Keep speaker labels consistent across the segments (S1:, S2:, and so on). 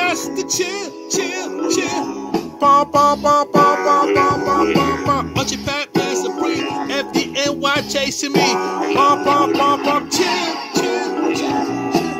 S1: got to chill, chill, chill. Bum, bum, bum, bum, bum, bum, bum, bum, bum. Bunch of Pac-Man Supreme, FDNY chasing me. Bum, bum, bum, bum, chill, chill, chill, chill.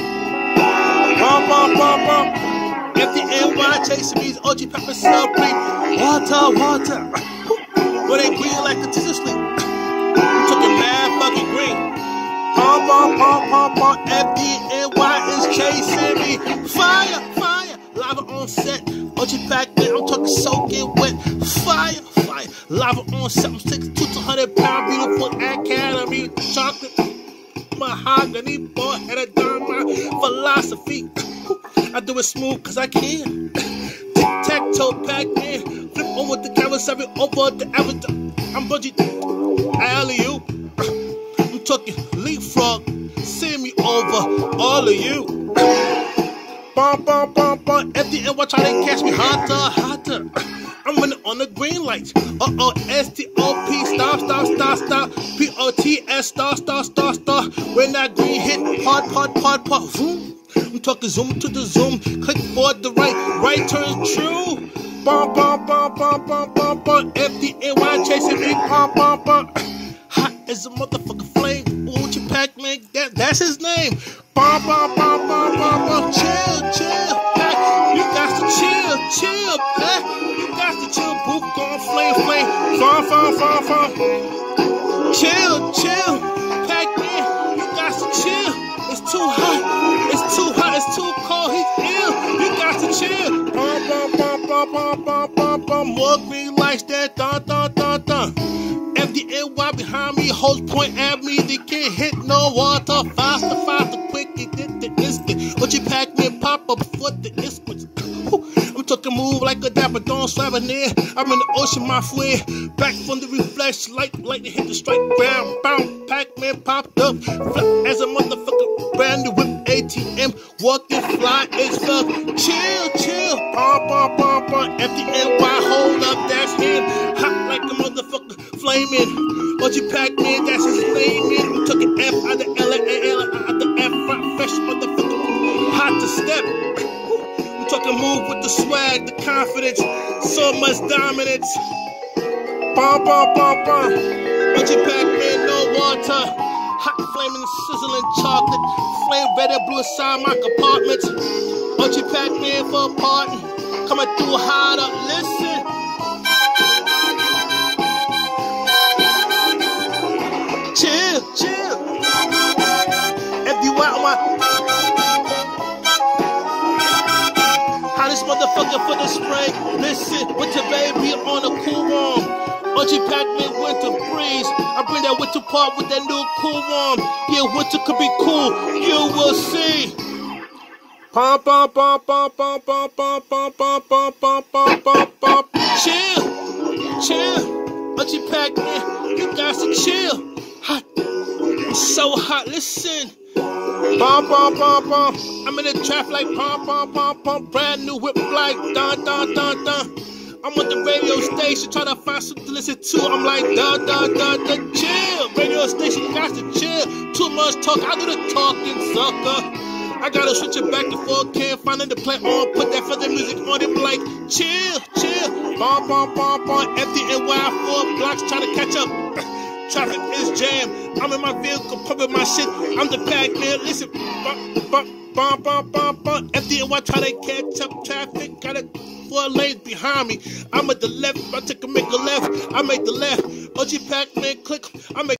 S1: Bum, bum, bum, bum. FDNY chasing me. OG Pepper Supreme. Water, water. But they green like the teacher sleep. I'm talking mad fucking green. Pom pom pom pom pom. FDNY is chasing me. Fire, fire. Lava on set. OG Pac-Man, I'm talking soaking wet. Fire, fire. Lava on set. I'm 6'2", 200-pound, beautiful academy. Chocolate, mahogany, boy, and a dime my philosophy. I do it smooth cause I can. Tic-tac-toe Pac-Man. Flip over the camera, 7 over the avatar. I'm budget. Alley-oop. I'm talking leapfrog. Send me over all of you. Bum, bum, bum, bum. FDNY try to catch me. Hotter, hotter. I'm running on the green lights. STOP. Stop, stop, stop, stop. POTS. Star, star, star, star. When that green hit, pod. Zoom. I'm talking zoom to the zoom. Click for the right turns true. Bum, bum, bum, bum, bum, bum, bum. FDNY chasing me. Bum, bum, bum. Hot as a motherfucking flame. OG Pac-Man, that's his name. Bum, bum, bum, bum, bum, bum. Chill, chill, Pac. You got to chill, chill, Pac. You got to chill. Booth gon' flame, flame. Fun. Chill, chill, Pac-Man. You got to chill. It's too hot. It's too hot. It's too cold. He's ill. You got to chill. Bum, bum, bum, bum, bum, bum, bum, bum. More green lights that dun, dun, dun, dun. FDNY behind me, hoes point at me. They can't hit no water. Faster, quick, it did the instant. OG Pac-Man pop up before the instant. I'm talking move like a dapper, don't swab in there. I'm in the ocean, my friend. Back from the reflection, like they hit the strike. Bam, Pac-Man popped up. Flip as a motherfucker, brand new whip ATM. Walking fly as fuck. Chill. Pom. FDNY, hold up, that's him. Hot like a motherfucker. Flaming, OG Pac-Man, that's his name. I'm talking F out the L out the F front, fresh motherfucker, hot to step. I'm talking move with the swag, the confidence, so much dominance. Bum. OG Pac-Man, no water, hot flaming, sizzling chocolate, flame red and blue inside my compartment. OG Pac-Man for a party, coming through hotter. Listen. Chill. FDNY on my hottest motherfucker for the spring. Listen, winter baby on a cool warm. OG Pac-Man winter breeze. I bring that winter part with that new cool warm. Yeah, winter could be cool. You will see. Pom. Chill. OG Pac-Man, you got to chill. Hot. It's so hot. Listen. Bum. I'm in the trap like pom. Brand new whip like dun. I'm on the radio station trying to find something to listen to. I'm like dun. Chill. Radio station got to chill. Too much talk. I do the talking, sucker. I gotta switch it back and forth. Can't find it to play on. Put that feather music on it. Like chill. Bum. FDNY 4 blocks trying to catch up. Traffic is jammed. I'm in my vehicle, pumping my shit. I'm the Pac-Man. Listen, bum. FDNY try to catch up traffic. Got it 4 lanes behind me. I'm at the left. I make a left. I make the left. OG Pac-Man click. I make